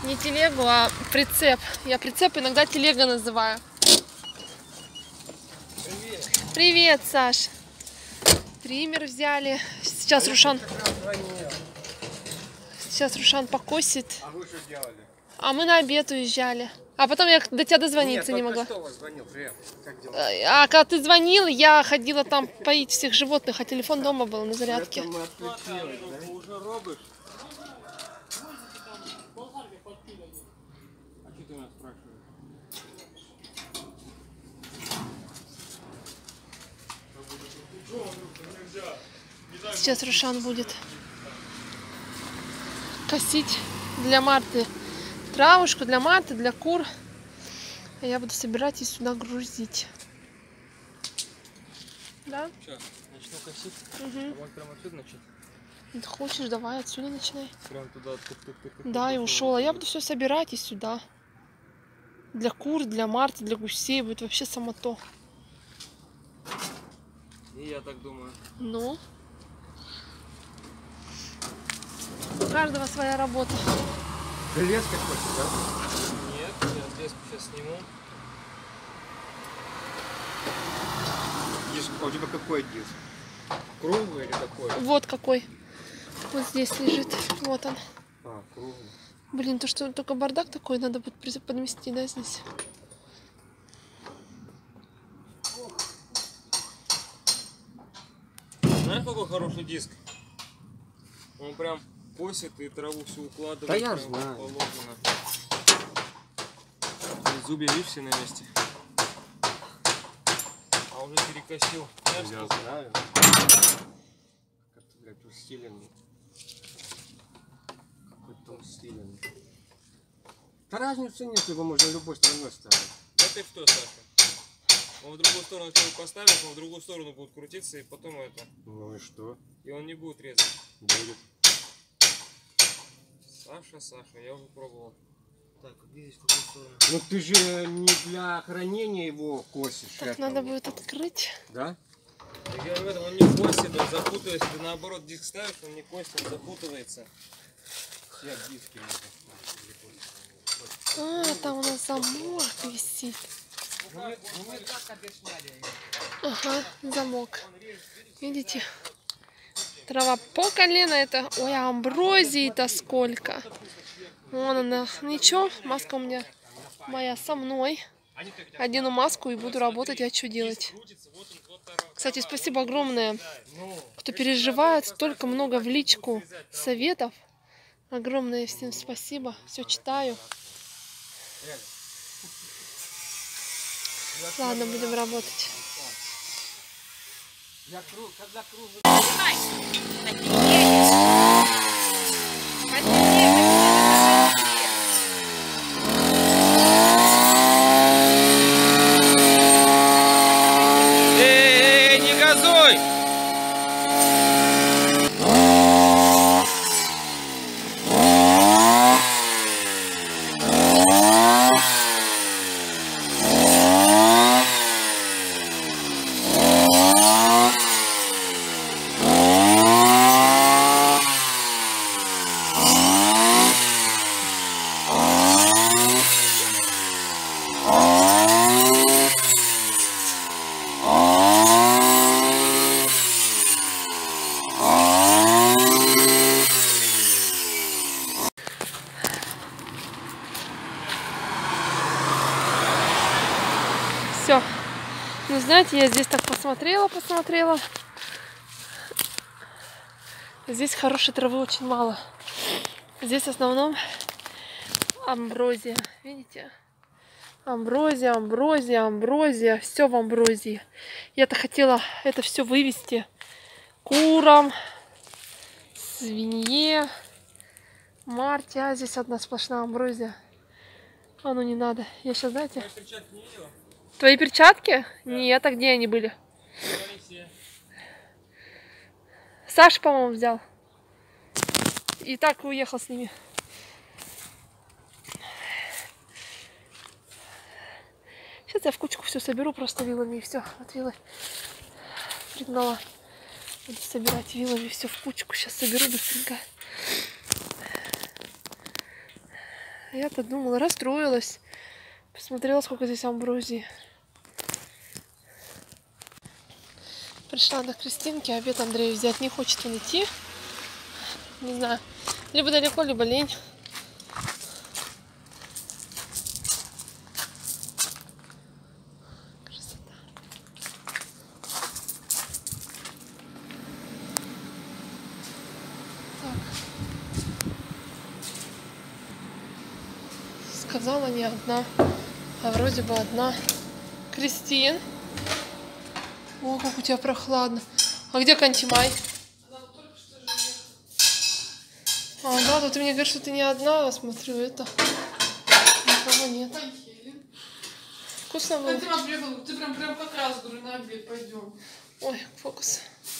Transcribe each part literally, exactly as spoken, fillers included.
Не телегу, а прицеп. Я прицеп иногда телега называю. Привет. Привет, Саш. Триммер взяли. Сейчас а Рушан... Сейчас Рушан покосит. А вы что делали? А мы на обед уезжали. А потом я до тебя дозвониться Нет, не могла. Что вас звонил? Привет. Как дела? А когда ты звонил, я ходила там поить всех животных, а телефон дома был на зарядке. Это мы отключили, да? Уже робишь? А что ты нас спрашиваешь? Сейчас Рушан будет косить для Марты травушку, для Марты, для кур. А я буду собирать и сюда грузить. Да? Сейчас, начну косить. Угу. А может прямо отсюда начать? Ты хочешь, давай отсюда начинай. Прям туда, тук-тук-тук. Да, и ушел. А я буду все собирать и сюда. Для кур, для Марты, для гусей. Будет вообще само то. И я так думаю. Ну. У каждого своя работа. Ты леской хочешь, да? Нет, я леску сейчас сниму. Диск, а у тебя какой диск? Круглый или такой? Вот какой. Вот здесь лежит. Вот он. А, круглый. Блин, то что только бардак такой, надо будет подмести, да, здесь? Знаешь, какой хороший диск? Он прям косит и траву всю укладывает. Да я знаю. Положено. Зубья, видишь, все на месте. А уже перекосил. Я знаю. Как-то, блядь, устиленный. Какой-то устиленный. Да разницы нет, его можно любой стороной ставить. Да ты что, Саша? Он в другую сторону человек поставит, он в другую сторону будет крутиться, и потом это. Ну и что? И он не будет резать. Будет. Саша, Саша, я уже пробовал. Так, где здесь в какую сторону? Ну ты же не для хранения его косишь. Так, надо будет открыть. Да? Так я в этом, он не косит, он запутывается. Ты наоборот диск ставишь, он не косит, он запутывается. Все диски. А, там у нас замок висит. Ага, замок. Видите? Трава по колено это. Ой, а амброзии-то сколько. Вон она. Ничего, маска у меня моя со мной. Одену маску и буду работать, а что делать? Кстати, спасибо огромное, кто переживает. Столько много в личку советов. Огромное всем спасибо. Все читаю. Ладно, будем работать. Эй, не газуй! Все. Ну, знаете, я здесь так посмотрела, посмотрела. Здесь хорошей травы очень мало. Здесь в основном амброзия. Видите? Амброзия, амброзия, амброзия. Все в амброзии. Я-то хотела это все вывести курам, свинье, Марте. А здесь одна сплошная амброзия. А ну не надо. Я сейчас, знаете... Твои перчатки? Нет, а где они были? Саша, по-моему, взял. И так уехал с ними. Сейчас я в кучку все соберу просто вилами и все. От вилы пригнала. Буду собирать вилами все в кучку. Сейчас соберу быстренько. А я-то думала, расстроилась. Посмотрела, сколько здесь амброзии. Пришла до Кристинки, обед Андрею взять. Не хочет он идти. Не знаю. Либо далеко, либо лень. Красота. Так. Сказала не одна, а вроде бы одна. Кристин. О, как у тебя прохладно. А где Кантимай? А, да, тут ты мне говоришь, что ты не одна, я смотрю, это. Никого нет. Вкусно было? Ты прям, приехал, ты прям, прям как раз, говорю, на обед пойдем. Ой, фокус.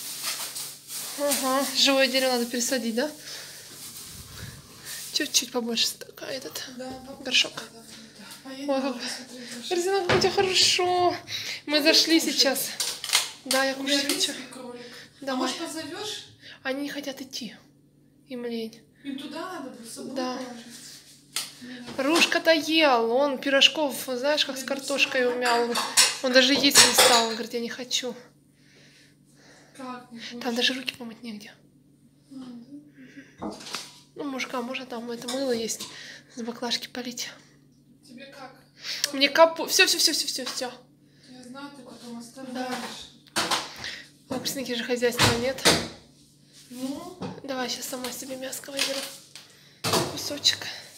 Ага, живое дерево надо пересадить, да? Чуть-чуть побольше такая этот Да, горшок. Да, да. Ой, как... Резина, как у тебя хорошо. Мы ну, зашли сейчас. Да, я кушаю хочу. Да, может, позовешь? Они не хотят идти. Им лень. Им туда надо было с собой да. положить. Рушка-то ел. Он пирожков, знаешь, как с картошкой умял. Он даже есть не стал. Он говорит, я не хочу. Как не там даже руки помыть негде. А, да? Ну, мужика, можно там это мыло есть. С баклажки полить. Тебе как? Мне капу... Все, все, все, все, все, все. Я знаю, ты потом оставляешь. Да. У Кристинки же хозяйства нет. Ну? Давай, сейчас сама себе мяско выберу. Кусочек.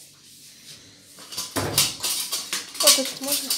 Вот этот можно?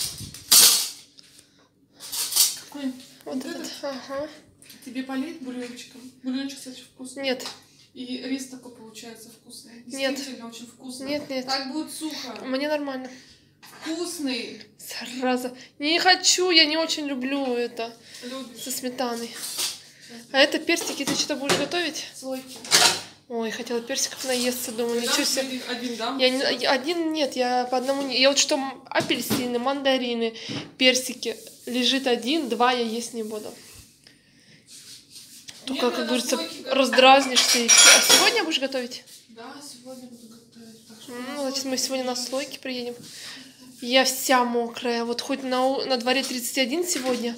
Какой? Вот, вот этот. этот. Ага. Тебе полить бульончиком? Бульончик, кстати, вкусный. Нет. И рис такой получается вкусный. Нет. Действительно очень вкусный. Нет, нет. Так будет сухо. Мне нормально. Вкусный. Зараза. Не хочу, я не очень люблю это. Любишь. Со сметаной. А это персики ты что-то будешь готовить? Слойки. Ой, хотела персиков наесться, думаю, ничего себе. Один, да? Я не, один нет, я по одному не. Я вот что апельсины, мандарины, персики лежит один, два я есть не буду. Только, нет, как говорится, раздразнишься и все. А сегодня будешь готовить? Да, сегодня буду готовить. Так что ну, значит, мы сегодня на слойки приедем. Я вся мокрая. Вот хоть на, на дворе тридцать один сегодня.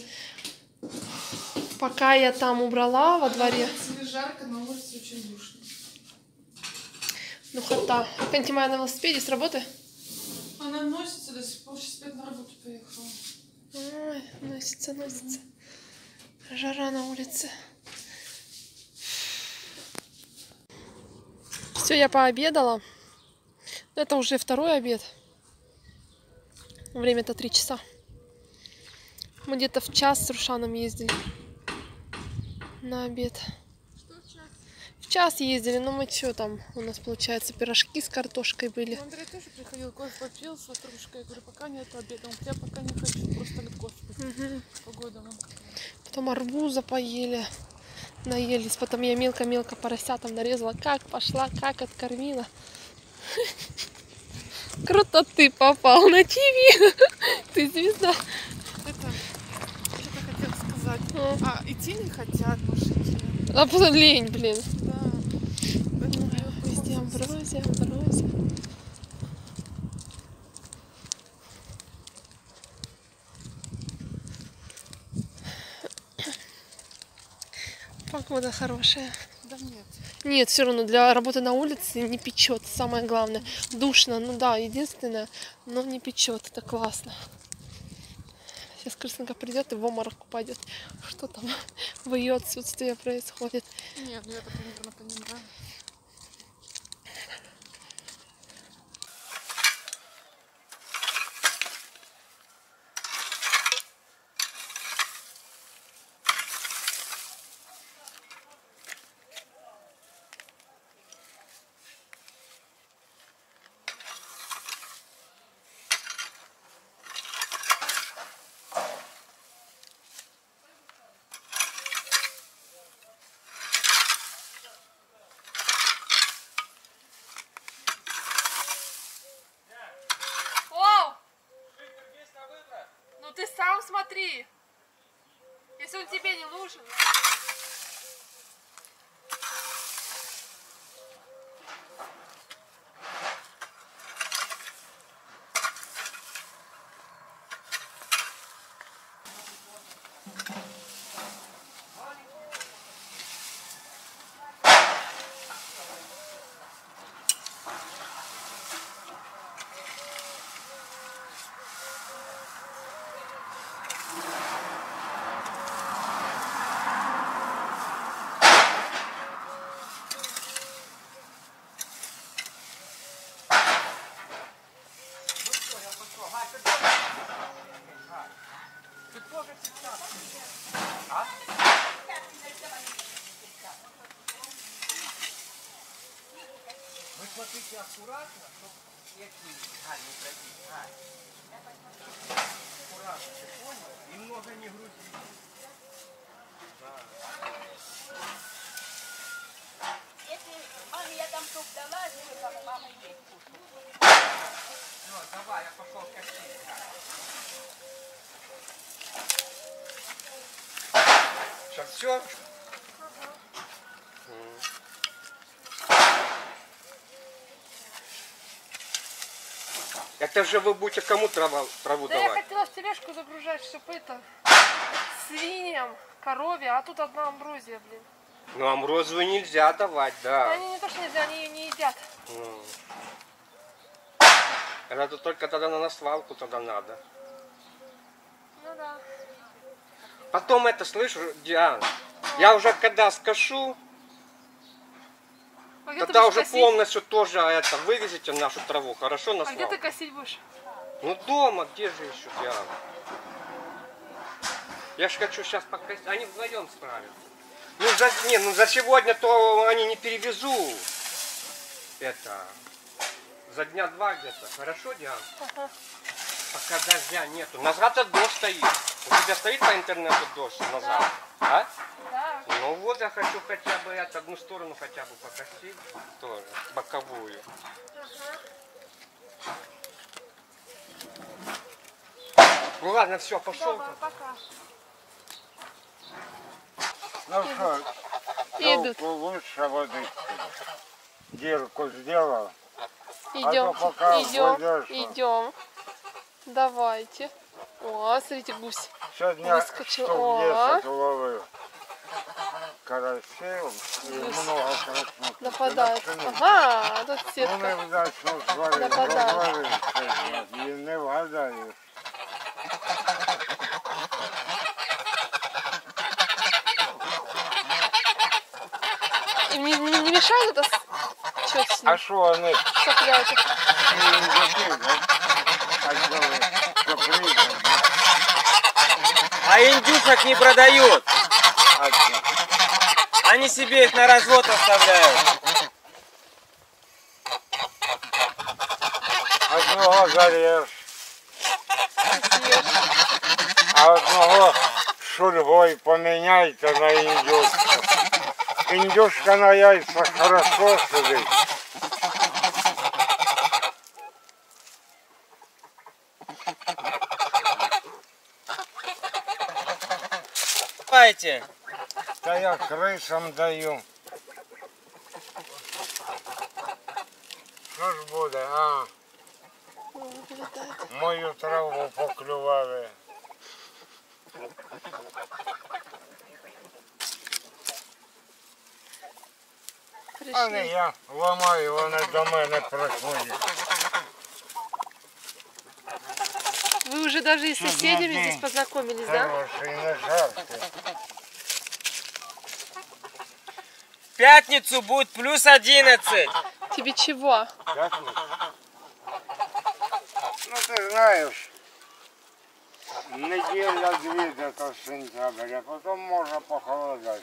Пока я там убрала во дворе. Тебе жарко, на улице очень душно. Ну хота. Кантимай на велосипеде с работы? Она носится до сих пор, сейчас опять на работу поехала. Ой, носится, носится. Жара на улице. Все, я пообедала. Это уже второй обед. Время-то три часа. Мы где-то в час с Рушаном ездили на обед. Что в час? В час ездили, но мы что там? У нас, получается, пирожки с картошкой были. Ну, Андрей тоже приходил, кофе попил с ватрушкой. Я говорю, пока нет обеда. Он говорит, я пока не хочу, просто кофе попить. Угу. Погода вон какая. Потом арбуза поели, наелись. Потом я мелко-мелко поросятам нарезала. Как пошла, как откормила. Круто ты попал на ТВ. Ты звезда. Это, что-то хотела сказать. А, идти не хотят мужики. А потом лень, блин. Да. Везде амброзия, амброзия. Погода хорошая. Да нет. Нет, все равно для работы на улице не печет, самое главное. Душно, ну да, единственное, но не печет, это классно. Сейчас Крысенка придет и в обморок упадет. Что там в ее отсутствии происходит? Нет, ну я так примерно понимаю. Ну ты сам смотри, если он тебе не нужен. Вы смотрите аккуратно, чтобы эти Галь не пробить. Галь. Аккуратно, ты понял? Немного не грузи. Да. Если маме я там суп дала, то мама есть. Все, давай, я пошел косить. Сейчас все? Это же вы будете кому траву, траву Да давать? я хотела в тележку загружать, чтобы это свиньям, корове, а тут одна амброзия, блин. Ну, амброзию нельзя давать, да. Они не то, что нельзя, они ее не едят. Ну. Это только тогда на свалку тогда надо. Ну да. Потом это, слышишь, Диана, я уже когда скошу, А где ты тогда будешь уже косить? полностью тоже это вывезете нашу траву, хорошо, на А где свалку? ты косить будешь? Ну дома, где же еще, Диана? Я ж хочу сейчас покосить, они вдвоем справятся. Ну за, не, ну за сегодня то они не перевезут. Это, за дня два где-то, хорошо, Диана? Ага. Пока дождя нету. На завтра дождь стоит. У тебя стоит по интернету дождь на завтра? А? Да. Ну вот я хочу хотя бы это, одну сторону хотя бы покосить. Тоже, боковую. Ну ладно, все, пошел. Давай, пока. Ну что, Идут. ну, лучше водички. Дырку сделал. Идем, А то пока идем, пойдешь, идем. Давайте. О, смотрите, гусь. Сегодня Выскочил. штук О. десять уловил. Карасей и много краснухи. Нападает. Ага, тут Ну сетка. не вдачно зварив, Нападає. розварився, і не вгадаєш. И не, не, не мешает это? Что с А ним? що вони? Цепляете? Індюки, да? А що ви? Що прийдуть? А индюшек не продают. А що? Они себе их на развод оставляют. Одного зарєш, Съешь. а одного шульгой поміняйте на індюшку. Індюшка на яйцях хорошо сидить. Давайте. Та я крисам даю. Що ж буде, а? О, вылетает. Мою траву поклювали. А не Пришли. я ламаю, вони до мене приходять. Вы уже даже и с Сегодня соседями день здесь познакомились, да? Хороший, не жарко. В пятницу будет плюс одиннадцать. Тебе чего? Пятниця? Ну ти знаєш, неділя-дві до сентября, а потім може похолодати.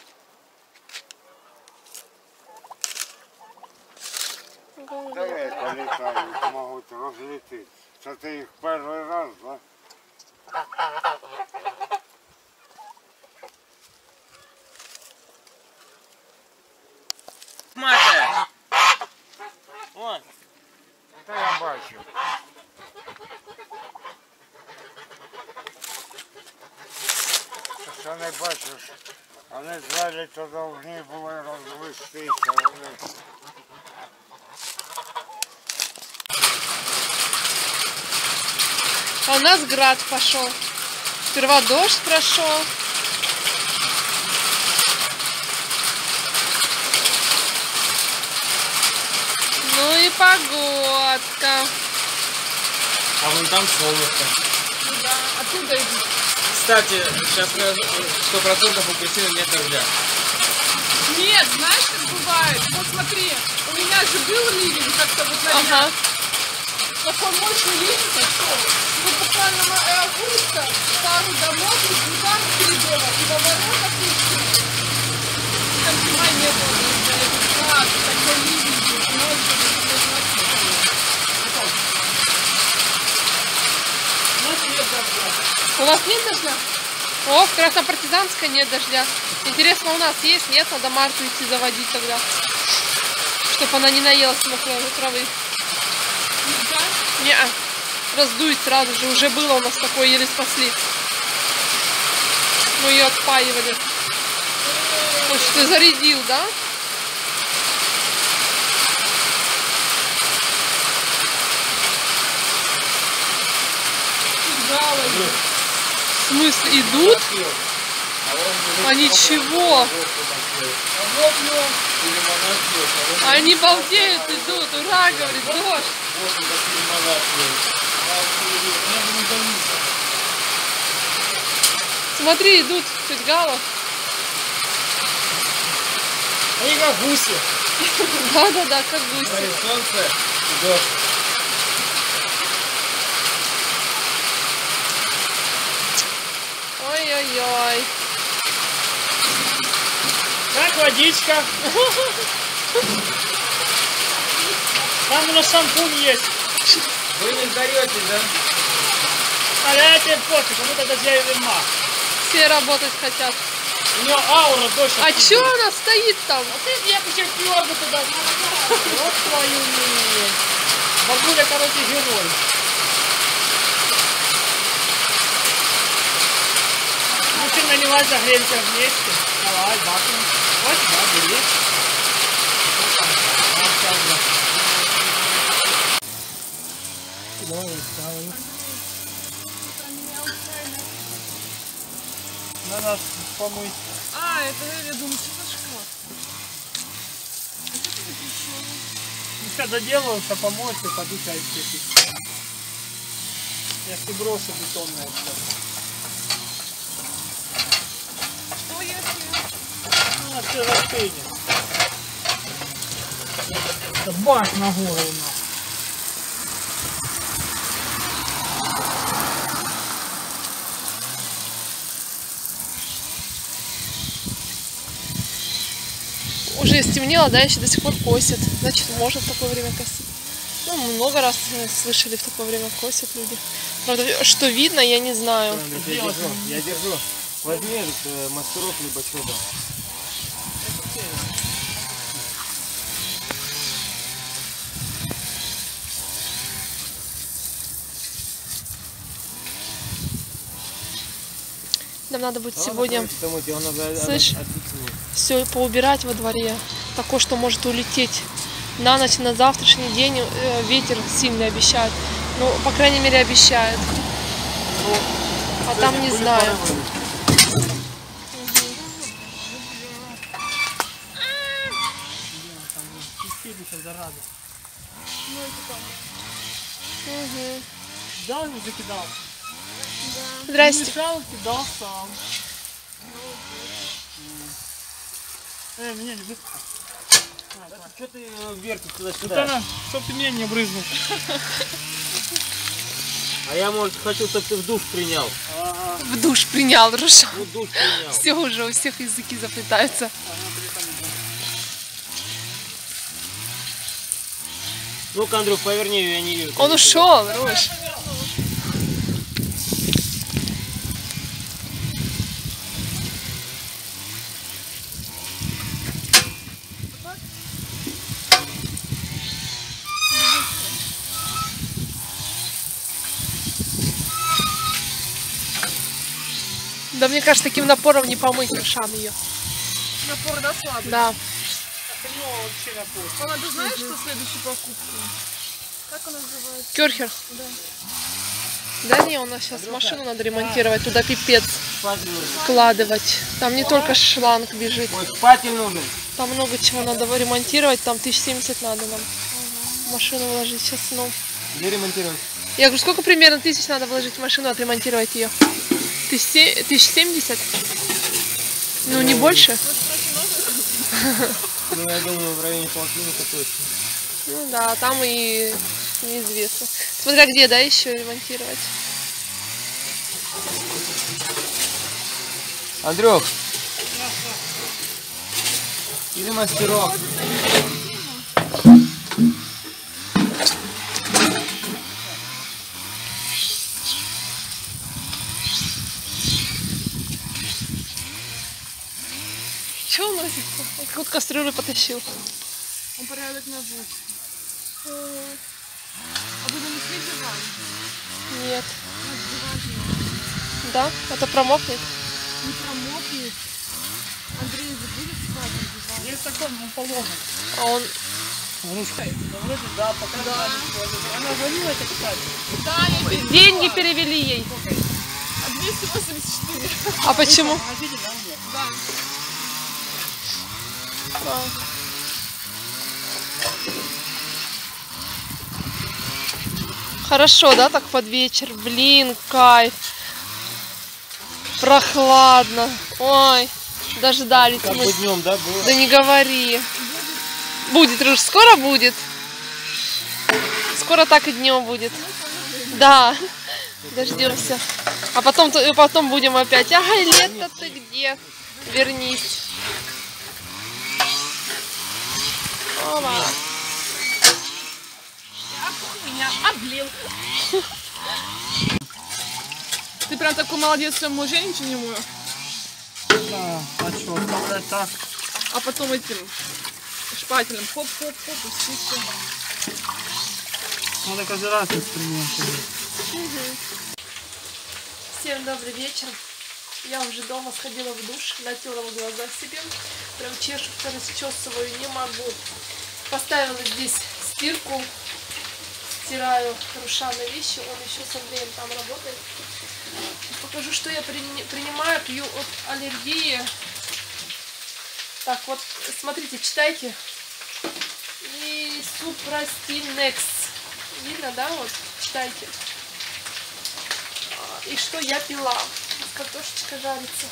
Далеко літають, можуть розлітитися. Це ти їх перший раз, да? Мата. Вон. Та я бачу. Ти що не бачиш, вони звалі то повинні були розвестися. Вони... А у нас град пошел. Сперва дождь прошел. Ну и погодка. А вон там солнышко. Да, оттуда идут. Кстати, сейчас сто процентов у Кристины нет дождя. Нет, знаешь, как бывает? Вот смотри, у меня же был ливень как-то вот на днях. Ага. такой мощный ветер, что мы буквально на августа сразу домой, и там передела, и до воротах и все. Там зима не было. Так, такой ливень, ночью. У нас нет дождя? О, в Краснопартизанской нет дождя. Интересно, у нас есть? Нет? Надо Марту идти заводить тогда. Чтобы она не наелась мокрой травы. Не-а. Раздует сразу же. Уже было у нас такое, еле спасли. Мы ее отпаивали. Вот что ты зарядил, да? В смысле, идут? А ничего. Они балдеют, идут. Ура, говорит, дождь. Смотри, идут, тетя Гала. Они как гуси. Да-да-да, как гуси. Солнце и дождь. Ой-ой-ой. Как водичка? Там у нас шампунь есть. Вы не сдаетесь, да? А это пофиг, кому-то дождя и верма. Все работать хотят. У него аура дождь. А чё она стоит там? А ты я еще пёрну туда. Вот твою милую. Бабуля, короче, герой. Ну ты наливай, загреемся вместе. Давай, бахнем. Вот, да, бери. Надо помыть. А, это я думаю, что за шкаф. Ну, сейчас доделаются, помоются, пойду чай пить. Я все брошу бетонное все. Что если... Ну, все застынет. Это бах на голову нахуй. Уже стемнело, да, еще до сих пор косят. Значит, можно в такое время косить. Ну, много раз слышали, в такое время косят люди. Правда, что видно, я не знаю. Я держу, я держу. Возьми этот э, мастерок либо чудо. Нам надо будет сегодня, слышь, Слышь? все поубирать во дворе. Такое, что может улететь. На ночь, на завтрашний день э, ветер сильный обещают. Ну, по крайней мере, обещают. А там не знаю. Угу. Да, он закидал. Здрасте. Мешал, кидал сам. Э, меня не быстро. Что ты вертишь Вот туда-сюда? она, чтоб ты меня не брызнул. А я, может, хочу, чтобы ты в душ принял. В душ принял, Руша. Ну, душ принял. Все уже, у всех языки заплетаются. Ну-ка, Андрюх, поверни ее, я не вижу. Он ушел, Руш. Да мне кажется, таким напором не помыть Рушан ее. Напор, да, слабый? Да. Она, ты знаешь, что следующую покупку? Как она называется? Кёрхер? Да. Да не, у нас сейчас машину надо ремонтировать, туда пипец вкладывать. Там не только шланг бежит. Ой, спатель нужен. Там много чего надо ремонтировать, там тысяч семьдесят надо нам. В машину вложить сейчас, ну. Где ремонтировать? Я говорю, сколько примерно тысяч надо вложить в машину, отремонтировать ее? Тысяч семьдесят? Ну, не больше? Ну, я думаю, в районе полтинника точно. Ну да, там и неизвестно. Смотря где, да, еще ремонтировать. Андрюх. Или мастерок. Че он носится? Он какую-то кастрюлю потащил. Он порядок на звук. А вы донесли диван? Нет. Нет, диван. Да? Это промокнет? Не промокнет. Андрей забудет спать на диван. Есть такой, ну, положен. А он... Ручка. Да, вроде, да, пока да. Она звонила, это, кстати. Да, я перевела. Деньги перевели ей. А двести восемьдесят четыре. А почему? В магазине, да, у нее? Да. А. Хорошо, да, так под вечер? Блин, кайф. Прохладно. Ой, дождались Как мы. бы днем, да, было? Да не говори. Будет, Руж, скоро будет. Скоро так и днем будет. Да, дождемся. А потом, потом будем опять. Ай, лето ты где? Вернись. Оба. Меня облил. Ты прям такой молодец, что мужей ничего не мою. Да, а что, оставлять так? А потом этим шпателем хоп-хоп-хоп и все. Надо каждый раз инструмент. Всем добрый вечер. Я уже дома сходила в душ, натерла глаза себе. Прям чешутся, расчесываю, не могу. Поставила здесь стирку. Стираю Рушаны вещи. Он еще с Андреем там работает. Покажу, что я принимаю. Пью от аллергии. Так, вот, смотрите, читайте. И Супрастинекс. Видно, да? Вот, читайте. И что я пила. Картошечка жарится.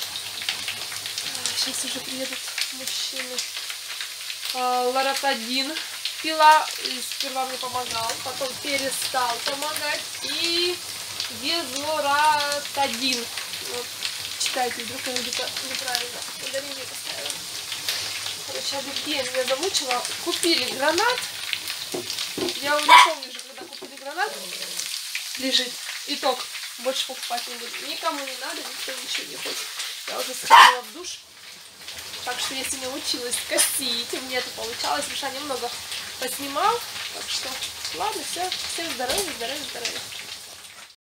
Сейчас уже приедут мужчины. Лоратадин пила. И сперва мне помогал. Потом перестал помогать. И Дезлоратадин. Вот, читайте, вдруг я где-то неправильно ударение поставила. Короче, аллергия меня замучила. Купили гранат. Я не помню уже, когда купили гранат. Лежит. Итог. Больше покупать не буду. Никому не надо, никто ничего не хочет. Я уже сходила в душ. Так что если научилась косить, у меня это получалось. Миша немного поснимал. Так что, ладно, все. Всем здоровья, здоровья, здоровья.